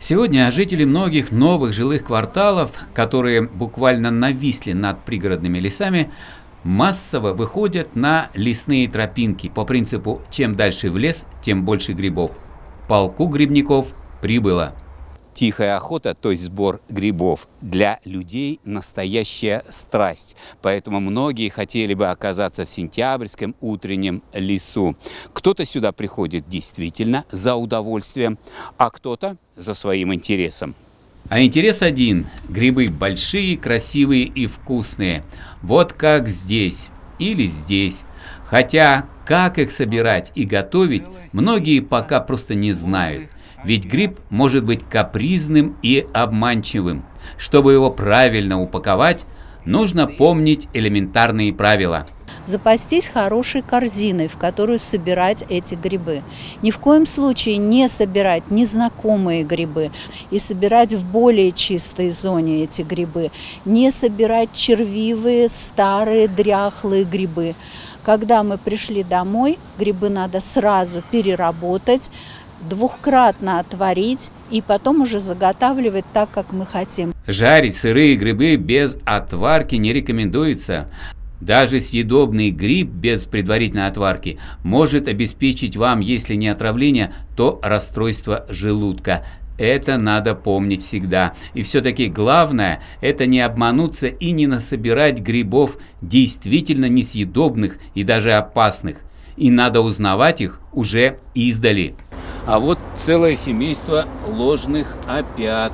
Сегодня жители многих новых жилых кварталов, которые буквально нависли над пригородными лесами, массово выходят на лесные тропинки по принципу «чем дальше в лес, тем больше грибов». Полку грибников прибыло. Тихая охота, то есть сбор грибов, для людей настоящая страсть. Поэтому многие хотели бы оказаться в сентябрьском утреннем лесу. Кто-то сюда приходит действительно за удовольствием, а кто-то за своим интересом. А интерес один – грибы большие, красивые и вкусные. Вот как здесь или здесь. Хотя как их собирать и готовить, многие пока просто не знают. Ведь гриб может быть капризным и обманчивым. Чтобы его правильно упаковать, нужно помнить элементарные правила. Запастись хорошей корзиной, в которую собирать эти грибы. Ни в коем случае не собирать незнакомые грибы и собирать в более чистой зоне эти грибы. Не собирать червивые, старые, дряхлые грибы. Когда мы пришли домой, грибы надо сразу переработать, двухкратно отварить и потом уже заготавливать так, как мы хотим. Жарить сырые грибы без отварки не рекомендуется. Даже съедобный гриб без предварительной отварки может обеспечить вам, если не отравление, то расстройство желудка. Это надо помнить всегда. И все-таки главное – это не обмануться и не насобирать грибов действительно несъедобных и даже опасных. И надо узнавать их уже издали. А вот целое семейство ложных опят.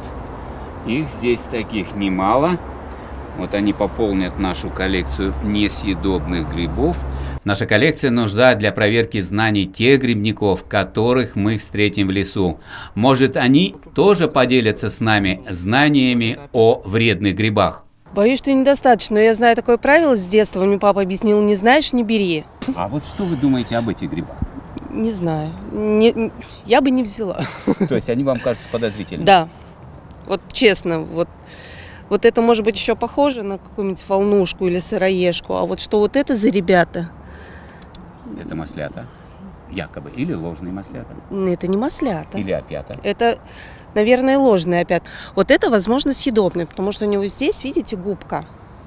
Их здесь таких немало. Вот они пополнят нашу коллекцию несъедобных грибов. Наша коллекция нужна для проверки знаний тех грибников, которых мы встретим в лесу. Может, они тоже поделятся с нами знаниями о вредных грибах. Боюсь, что недостаточно. Я знаю такое правило с детства. Мне папа объяснил: не знаешь, не бери. А вот что вы думаете об этих грибах? Не знаю. Я бы не взяла. То есть они вам кажутся подозрительными? Да. Вот честно, вот это может быть еще похоже на какую-нибудь волнушку или сыроежку. А вот что вот это за ребята? Это маслята? Якобы. Или ложные маслята? Это не маслята. Или опята? Это, наверное, ложные опята. Вот это, возможно, съедобный, потому что у него здесь, видите, губка.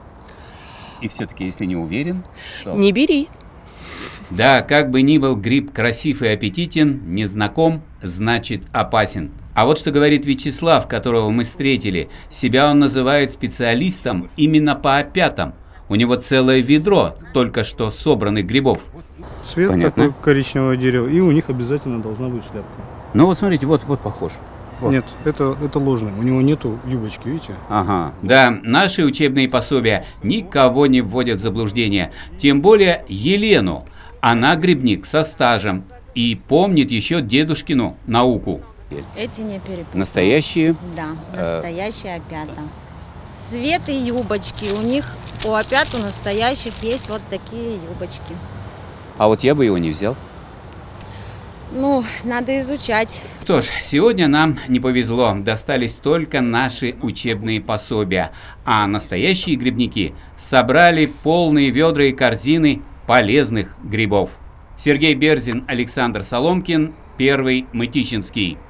И все-таки, если не уверен, то... Не бери. Да, как бы ни был гриб красив и аппетитен, незнаком, значит опасен. А вот что говорит Вячеслав, которого мы встретили. Себя он называет специалистом именно по опятам. У него целое ведро только что собранных грибов. Цвет Понятно. такой коричневого дерева, и у них обязательно должна быть шляпка. Ну вот смотрите, вот похож. Вот. Нет, это ложный, у него нету юбочки, видите? Ага. Да, наши учебные пособия никого не вводят в заблуждение. Тем более Елену. Она грибник со стажем и помнит еще дедушкину науку. Эти не перепутал. Настоящие? Да, настоящие опята. Цвет и юбочки. У них, у опят, у настоящих есть вот такие юбочки. А вот я бы его не взял. Ну, надо изучать. Что ж, сегодня нам не повезло. Достались только наши учебные пособия. А настоящие грибники собрали полные ведра и корзины полезных грибов. Сергей Берзин, Александр Соломкин, Первый Мытищинский.